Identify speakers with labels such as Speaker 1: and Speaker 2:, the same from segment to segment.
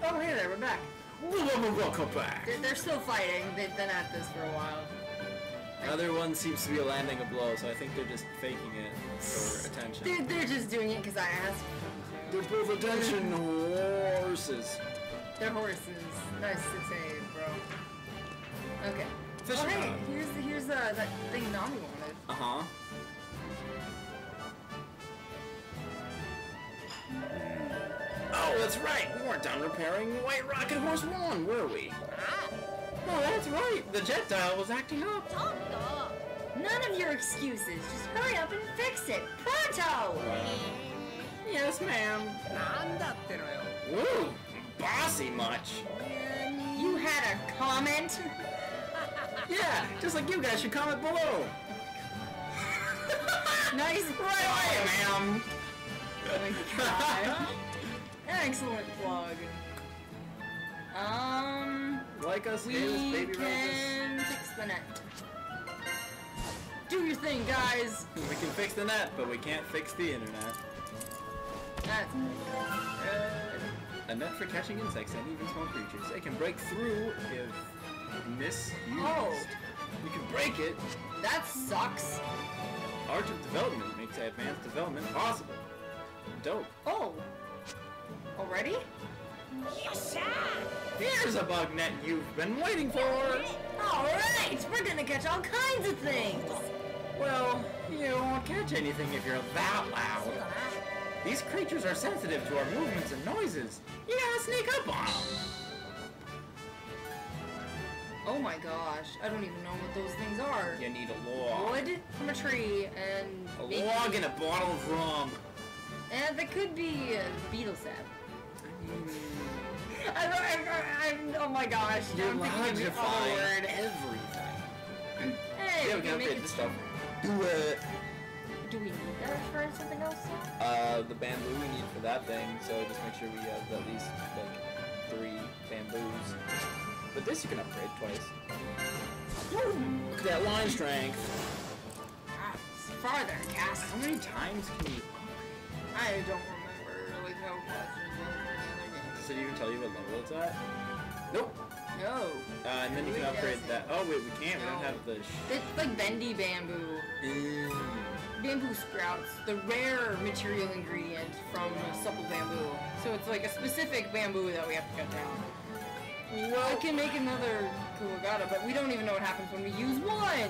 Speaker 1: Oh, hey there, we're back.
Speaker 2: Welcome back.
Speaker 1: They're still fighting. They've been at this for a while.
Speaker 2: Other one seems to be landing a blow, so I think they're just faking it for attention.
Speaker 1: They're just doing it because I asked them to.
Speaker 2: They're both attention horses.
Speaker 1: They're horses. Nice to say, bro. Okay.
Speaker 2: Fishing
Speaker 1: hey,
Speaker 2: rod.
Speaker 1: here's that thing Nami wanted.
Speaker 2: Oh, that's right. We weren't done repairing White Rocket Horse 1, were we? Oh, that's right. The jet dial was acting up.
Speaker 1: None of your excuses. Just hurry up and fix it. Pronto!
Speaker 2: Yes, ma'am. Woo! Bossy much.
Speaker 1: You had a comment?
Speaker 2: Yeah, just like you guys should comment below.
Speaker 1: Nice
Speaker 2: Right away, ma'am.
Speaker 1: Oh my god. Excellent plug.
Speaker 2: Like us,
Speaker 1: We
Speaker 2: baby
Speaker 1: can fix the net. Do your thing, guys.
Speaker 2: We can fix the net, but we can't fix the internet.
Speaker 1: That's good.
Speaker 2: A net for catching insects and even small creatures. It can break through if misused.
Speaker 1: Oh.
Speaker 2: You can break it.
Speaker 1: That sucks.
Speaker 2: Art of development makes advanced development possible. Dope.
Speaker 1: Oh. Already?
Speaker 2: Here's a bug net you've been waiting for.
Speaker 1: Alright! We're gonna catch all kinds of things!
Speaker 2: Well, you won't catch anything if you're that loud. These creatures are sensitive to our movements and noises. You gotta sneak up on them.
Speaker 1: Oh my gosh, I don't even know what those things are.
Speaker 2: You need a log.
Speaker 1: Wood from a tree and...
Speaker 2: A log and a bottle of rum.
Speaker 1: And that could be beetle sap. Oh my gosh,
Speaker 2: You're
Speaker 1: I'm thinking
Speaker 2: allowed
Speaker 1: of
Speaker 2: to
Speaker 1: the other
Speaker 2: find
Speaker 1: word.
Speaker 2: everything.
Speaker 1: Hey,
Speaker 2: Yeah, we
Speaker 1: we
Speaker 2: can
Speaker 1: can make
Speaker 2: upgrade
Speaker 1: it...
Speaker 2: this stuff. Do it.
Speaker 1: Do we need that for something else?
Speaker 2: The bamboo we need for that thing, so just make sure we have at least, like, 3 bamboos. But this you can upgrade twice. Woo! Look at that line strength.
Speaker 1: It's farther, Cass.
Speaker 2: How many times can you...
Speaker 1: I don't remember, like, how much it was in the other game.
Speaker 2: Does it even tell you what level it's at? Nope.
Speaker 1: No.
Speaker 2: And then you can upgrade that. Oh, wait, we can't. We don't have the...
Speaker 1: It's like bendy bamboo. Bamboo sprouts, the rare material ingredient from supple bamboo. So it's like a specific bamboo that we have to cut down. Well, I can make another Kuwagata, but we don't even know what happens when we use one!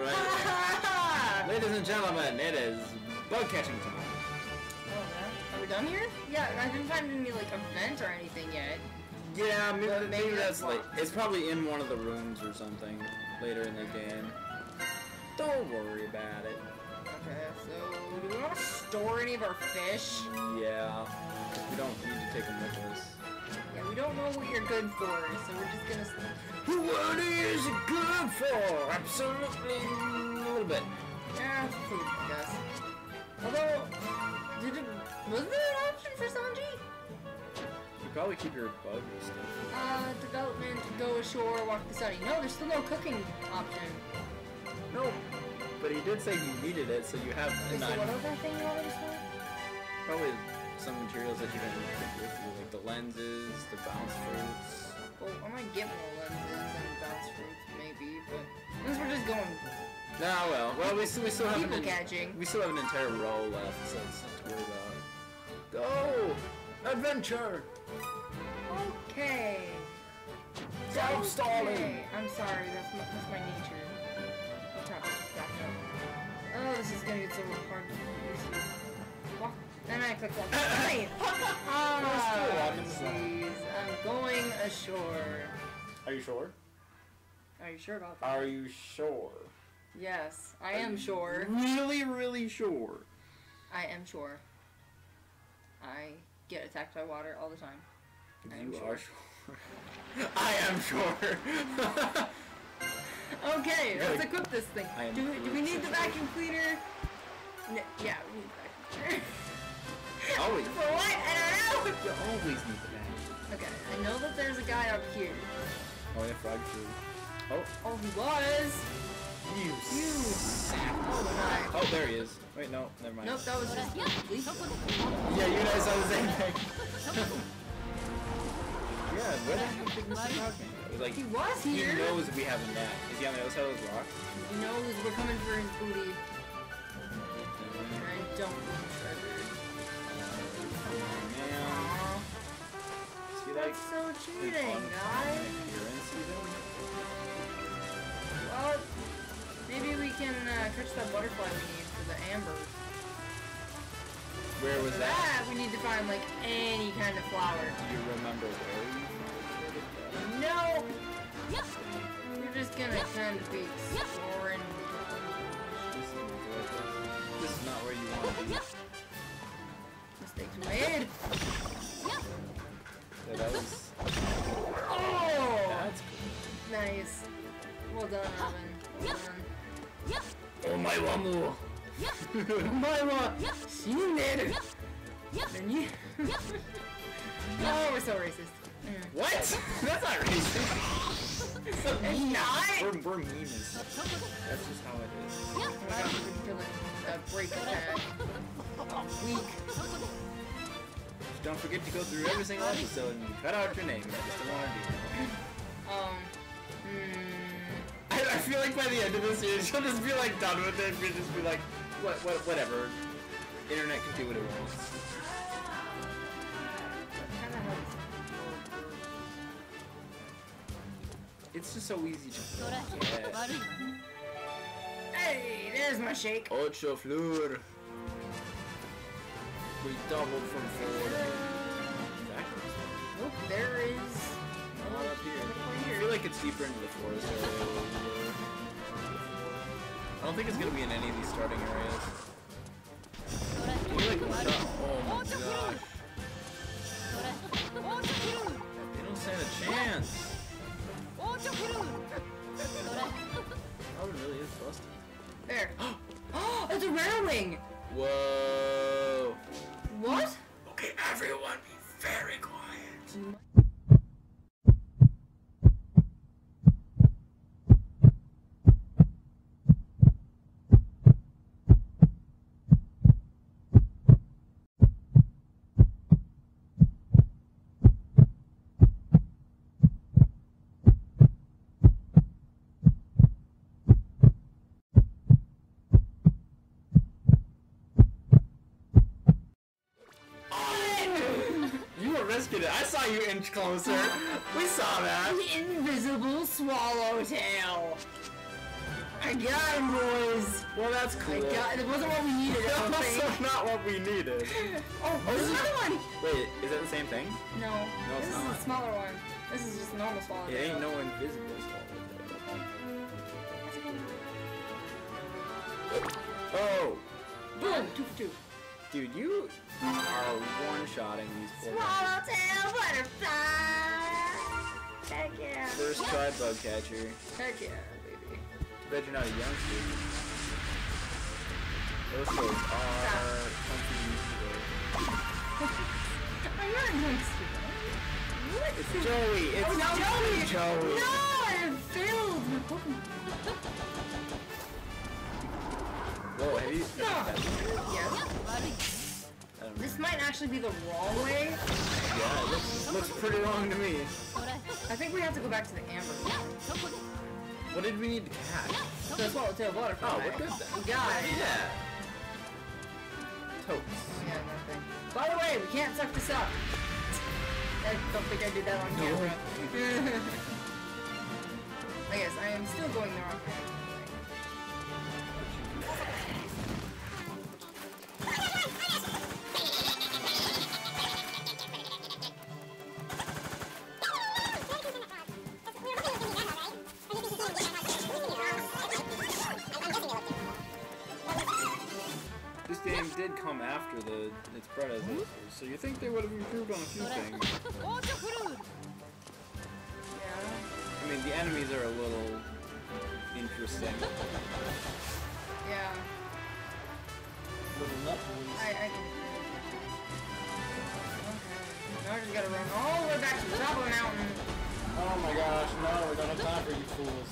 Speaker 2: Alright. Ladies and gentlemen, it is bug catching time.
Speaker 1: Oh, man. Are we done here? Yeah, I didn't find any, like, event or anything yet.
Speaker 2: Yeah,
Speaker 1: But
Speaker 2: maybe that's
Speaker 1: fun.
Speaker 2: like... It's probably in one of the rooms or something later in the game. Don't worry about it.
Speaker 1: Okay, so do we want to store any of our fish?
Speaker 2: Yeah. We don't need to take them with us.
Speaker 1: Yeah, we don't know what you're good for, so we're just gonna...
Speaker 2: What is it good for? Absolutely a little bit.
Speaker 1: Yeah, food, I guess. Although, was there an option for Sanji?
Speaker 2: You probably keep your bug stuff.
Speaker 1: Development, go ashore, walk the sunny. No, there's still no cooking option.
Speaker 2: No. But he did say you needed it, so you have
Speaker 1: Okay, so what other thing you wanted to store?
Speaker 2: probably some materials that you can take with you, like the lenses, the bounce fruits.
Speaker 1: Well, I might get more lenses and bounce fruits, maybe, but since we're just going
Speaker 2: Nah, well, we still have
Speaker 1: people catching.
Speaker 2: we still have an entire row left, so it's not to worry about. Go! Adventure!
Speaker 1: Okay.
Speaker 2: Stop stalling!
Speaker 1: Okay. I'm sorry, that's my nature. I'll try to back up. Oh, this is gonna get so hard to use. Walk. And I click walk. Right. Jeez. I'm going ashore.
Speaker 2: Are you sure?
Speaker 1: Are you sure about that?
Speaker 2: Are you sure?
Speaker 1: Yes, I am sure.
Speaker 2: Really, really sure.
Speaker 1: I am sure. I get attacked by water all the time. I am
Speaker 2: You
Speaker 1: sure.
Speaker 2: are sure. I am sure.
Speaker 1: Okay, let's equip this thing.
Speaker 2: I am
Speaker 1: Do we need the
Speaker 2: sure.
Speaker 1: vacuum cleaner? Yeah, we need the vacuum cleaner.
Speaker 2: Always.
Speaker 1: For what? I don't know.
Speaker 2: You always need the bag.
Speaker 1: Okay, I know that there's a guy up here.
Speaker 2: Oh, yeah, frog food. Oh.
Speaker 1: Oh, he was.
Speaker 2: You sap.
Speaker 1: Oh my.
Speaker 2: Oh, there he is. Wait, no, never mind.
Speaker 1: Nope, that was just Lisa.
Speaker 2: Yeah, you guys saw the same thing. Yeah, where the heck did Mr. Dogman go? Like,
Speaker 1: He was
Speaker 2: he
Speaker 1: here.
Speaker 2: knows we have a net. Is he on the other side of those rocks?
Speaker 1: He knows we're coming for his booty. And I don't want treasure.
Speaker 2: Man.
Speaker 1: Aw,
Speaker 2: See, like,
Speaker 1: that's so cheating, guys.
Speaker 2: appearance even?
Speaker 1: Well, maybe we can catch that butterfly we need for the amber.
Speaker 2: Where was
Speaker 1: For
Speaker 2: that?
Speaker 1: that, we need to find like any kind of flower.
Speaker 2: Do you remember where you found it?
Speaker 1: No! We're just gonna kind of be exploring.
Speaker 2: This is not where you want to be.
Speaker 1: Mistakes made.
Speaker 2: So that was...
Speaker 1: Oh!
Speaker 2: That's cool.
Speaker 1: Nice. Well done, Robin. Well done.
Speaker 2: Oh my wamu!
Speaker 1: Omae shinderu. And you. Oh, we're so racist.
Speaker 2: What? That's not racist. It's so
Speaker 1: It's
Speaker 2: mean.
Speaker 1: not?
Speaker 2: We're mean as that's just how it is.
Speaker 1: Oh my gosh, we've been killing break attack. Weak.
Speaker 2: Just don't forget to go through every single episode and cut out your name. I just don't want to do that. I feel like by the end of this series, she'll just be like done with it. We'll just be like, whatever. Internet can do what it wants. It's just so easy to forget.
Speaker 1: Hey, there's my shake.
Speaker 2: Ocho fleur. We doubled from 4 to
Speaker 1: Look, there is.
Speaker 2: not up here. I
Speaker 1: Here.
Speaker 2: feel like it's deeper into the forest area. I don't think it's gonna be in any of these starting areas. You're like, oh my gosh. They don't stand a chance. Robin really is busted.
Speaker 1: There. Oh, it's a rare wing.
Speaker 2: Whoa.
Speaker 1: What?
Speaker 2: Okay, everyone be very quiet. I saw you inch closer. We saw that.
Speaker 1: The invisible swallowtail. I got him, boys.
Speaker 2: Well, that's cool.
Speaker 1: I got. It wasn't what we needed. I don't
Speaker 2: Also
Speaker 1: think.
Speaker 2: not what we needed.
Speaker 1: Oh, there's another one.
Speaker 2: Wait, is that the same thing?
Speaker 1: No.
Speaker 2: it's
Speaker 1: This
Speaker 2: not.
Speaker 1: is a smaller one. This is just a normal swallowtail.
Speaker 2: It ain't no invisible swallowtail. Oh,
Speaker 1: Boom. 2 for 2.
Speaker 2: dude, you are one-shotting these poor guys.
Speaker 1: Swallowtail butterfly. Heck yeah.
Speaker 2: First try bug catcher.
Speaker 1: Heck yeah, baby.
Speaker 2: Too bad you're not a youngster. Those folks are comfy.
Speaker 1: I'm not a youngster. What?
Speaker 2: It's Joey. It's
Speaker 1: Oh, Joey.
Speaker 2: Joey.
Speaker 1: No, I failed my Pokemon.
Speaker 2: Whoa, have you?
Speaker 1: Yes. This might actually be the wrong way.
Speaker 2: Yeah, it looks pretty wrong to me.
Speaker 1: I think we have to go back to the amber.
Speaker 2: What did we need to catch?
Speaker 1: The swallowtail butterfly.
Speaker 2: Oh, we're good then.
Speaker 1: We got it.
Speaker 2: Yeah. Totes.
Speaker 1: Yeah, nothing. By the way, we can't suck this up. I don't think I did that on camera. I guess I am still going the wrong way.
Speaker 2: This game did come after its predecessors, so you think they would have improved on a few things.
Speaker 1: Yeah.
Speaker 2: I mean, the enemies are a little interesting.
Speaker 1: Yeah.
Speaker 2: Little nut boys.
Speaker 1: I can. Okay. Now I just gotta run all the way back to the top of the mountain.
Speaker 2: Oh my gosh, no, we don't have time for you fools.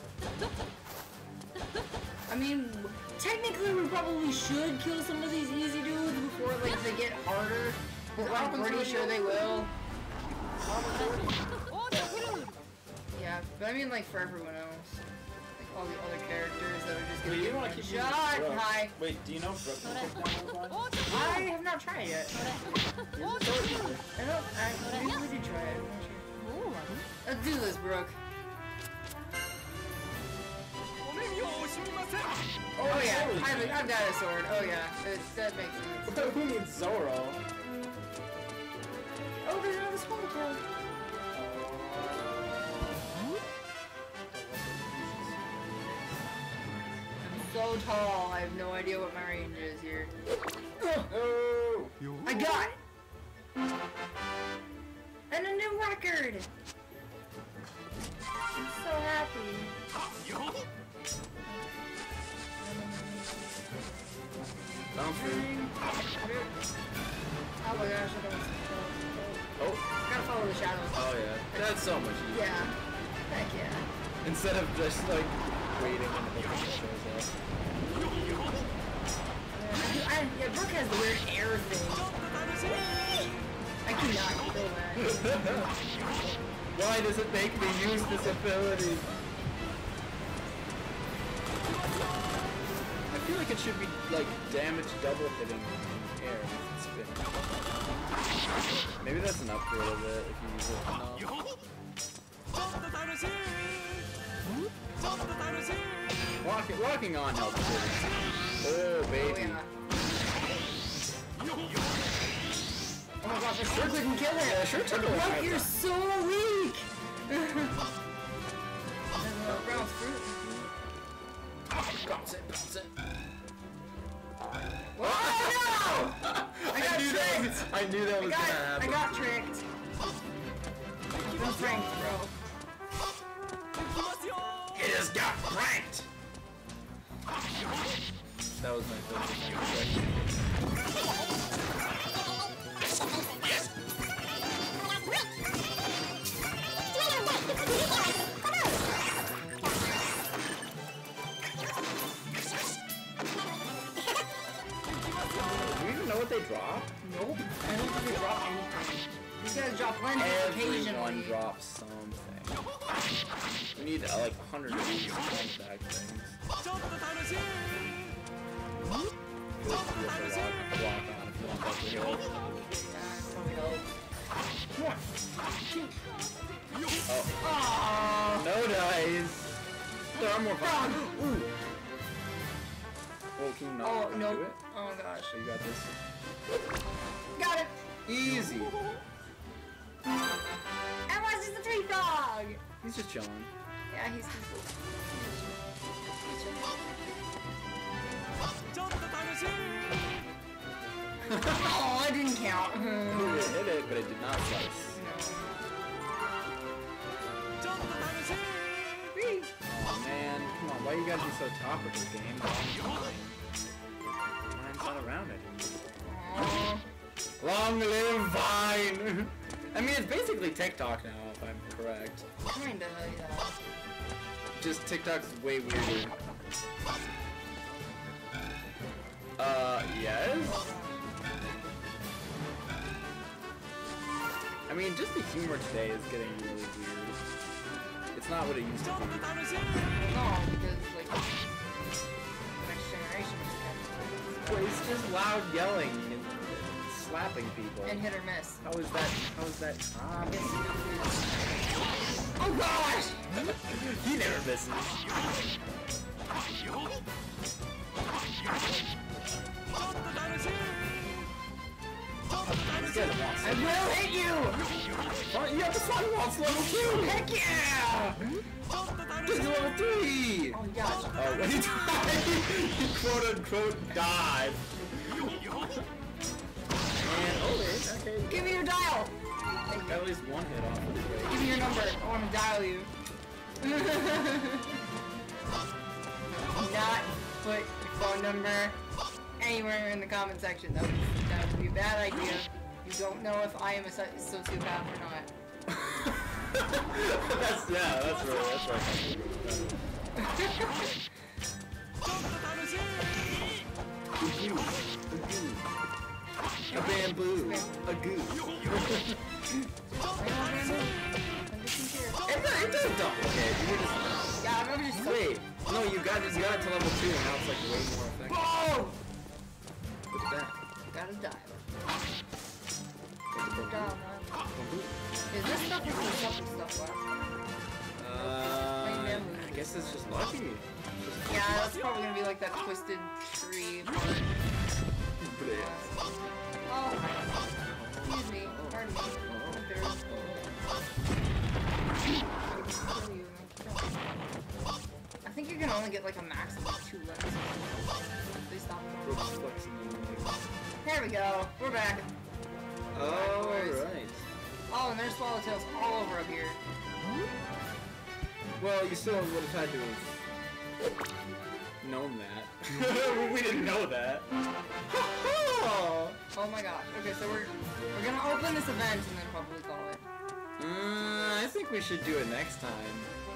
Speaker 1: I mean, technically we probably should kill some of these easy dudes before like they get harder. But I'm pretty sure they will. But I mean, like, for everyone else. Like, all the other characters that are just gonna
Speaker 2: Wait, you
Speaker 1: get
Speaker 2: wanna
Speaker 1: one
Speaker 2: keep
Speaker 1: shot.
Speaker 2: using Brooke?
Speaker 1: Hi.
Speaker 2: Wait, do you know Brooke can take down one?
Speaker 1: I have not tried it yet. I don't. Maybe we did try it. I'm not sure. Let's do this, Brooke. Oh yeah, I've got a sword. Oh yeah, that makes sense.
Speaker 2: Who needs Zoro?
Speaker 1: Oh, there's another Squirtle. I'm so tall, I have no idea what my range is here.
Speaker 2: Oh!
Speaker 1: I got it! And a new record! I'm so happy.
Speaker 2: Bounce through.
Speaker 1: Oh my gosh, I don't.
Speaker 2: Oh.
Speaker 1: Gotta follow the shadows.
Speaker 2: Oh yeah. That's so much easier.
Speaker 1: Yeah. Heck yeah.
Speaker 2: Instead of just like waiting and hoping it shows up.
Speaker 1: Yeah, Brooke has the weird air thing. I cannot kill that.
Speaker 2: Why does it make me use this ability? I feel like it should be like damage double hitting in air and spin. Maybe that's an upgrade of it if you use it enough. Walking on helps too. Oh baby.
Speaker 1: Oh, yeah. Oh my gosh, I sure couldn't kill it!
Speaker 2: Yeah, sure took a
Speaker 1: Brooke,
Speaker 2: while.
Speaker 1: you're so weak! Brown fruit.
Speaker 2: Bounce it, bounce it.
Speaker 1: Oh no! I got tricked!
Speaker 2: I knew that was gonna happen.
Speaker 1: I got tricked. No strength, bro.
Speaker 2: You just got pranked! That was my favorite. Do you even know what they drop?
Speaker 1: Nope. I don't think they drop anything. These guys drop lenses
Speaker 2: Everyone
Speaker 1: occasionally.
Speaker 2: drops something. We need like 100 of these back things. Walk on if you want that to go. Oh.
Speaker 1: Aww.
Speaker 2: No dice! There are more bombs! Ooh! Oh, can you not
Speaker 1: Oh,
Speaker 2: do
Speaker 1: no.
Speaker 2: it?
Speaker 1: Oh gosh.
Speaker 2: So you got this.
Speaker 1: Got it!
Speaker 2: Easy!
Speaker 1: And what's just a tree frog?
Speaker 2: He's just chilling.
Speaker 1: Yeah, he's just oh, I didn't count.
Speaker 2: Ooh, it hit it, but it did not slice.
Speaker 1: Whee!
Speaker 2: Oh man, come on, why you gotta be so top of this game? Mine's not around it.
Speaker 1: Aww.
Speaker 2: Long live Vine! I mean, it's basically TikTok now, if I'm correct.
Speaker 1: Kinda, yeah.
Speaker 2: Just TikTok's way weirder. Yes? I mean, just the humor today is getting really weird. It's not what it used to be.
Speaker 1: No, because, like, next generation is
Speaker 2: Well, it's just loud yelling and slapping people.
Speaker 1: and hit or miss.
Speaker 2: How is that?
Speaker 1: I guess it is. Oh gosh!
Speaker 2: He never misses.
Speaker 1: I will hit you!
Speaker 2: Oh, you have the Sun Waltz level 2!
Speaker 1: Heck yeah!
Speaker 2: This is level 3!
Speaker 1: Oh gosh.
Speaker 2: Oh, when he died, he quote unquote died. And, oh, okay.
Speaker 1: Give me your dial!
Speaker 2: Got at least one hit off of the break.
Speaker 1: Give me your number. I want to dial you. Not put your phone number anywhere in the comment section. That would be a bad idea. You don't know if I am a sociopath or not.
Speaker 2: That's right. A bamboo. A goo. It does double. okay. You were just...
Speaker 1: Yeah, I remember just...
Speaker 2: Wait. No, you got it to level 2 and now it's like way more effective.
Speaker 1: Oh!
Speaker 2: Look at that.
Speaker 1: Gotta die.
Speaker 2: Look at that.
Speaker 1: Is this stuff or the stuff left?
Speaker 2: I guess it's just lucky.
Speaker 1: Yeah, that's probably gonna be like that twisted tree part. Oh, excuse me. Pardon me. I think you can only get like a max of 2 limbs. Please stop them. There we go. We're back.
Speaker 2: Alright.
Speaker 1: Oh, and there's swallowtails all over up here.
Speaker 2: Well, you still would have had to have known that. We didn't know that.
Speaker 1: Oh my gosh. Okay, so we're gonna open this event and then probably call it.
Speaker 2: I think we should do it next time.